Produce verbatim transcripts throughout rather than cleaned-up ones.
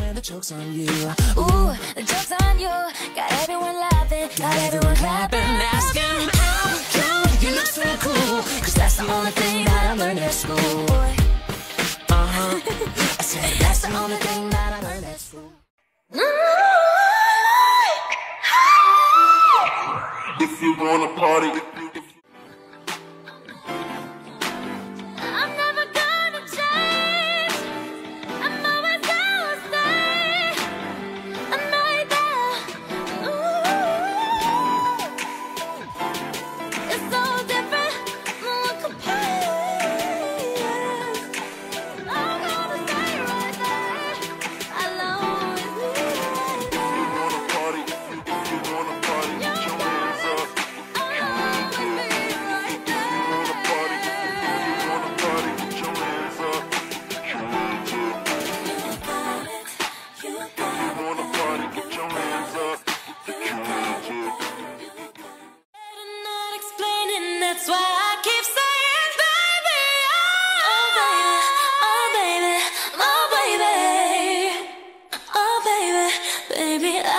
when the joke's on you. Ooh, the joke's on you. Got everyone laughing, got everyone clapping, asking how come you look so cool? Cause that's the only thing that I learned at school. Uh-huh. I said that's the only thing that I learned at school. If you wanna party, I'm never gonna change. I'm always gonna stay. I'm right there. Ooh. It's so different. No one compares. I'm gonna stay right there. I'll always be right there. if you wanna party, if you wanna party, put your hands up. I'll always be right there. If you wanna party, if you wanna party, put your hands up. Put your hands up. You got it. You If got you wanna party, put your hands up. Put your hands up. I'm not explaining, that's why I keep saying, baby, oh, baby, oh, baby, oh, baby, oh, baby, baby, I,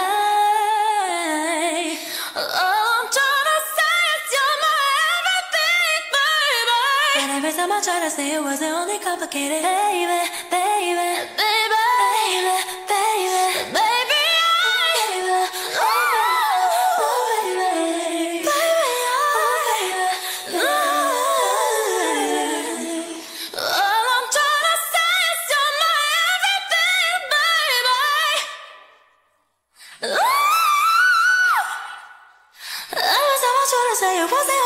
all I'm trying to say is you're my everything, baby. And every time I try to say it wasn't only complicated, baby, baby, baby, baby, baby, baby, baby, oh, oh, baby, baby, oh, baby, all I'm trying to say is you're my everything, baby. Ooh. Every time I try to say it wasn't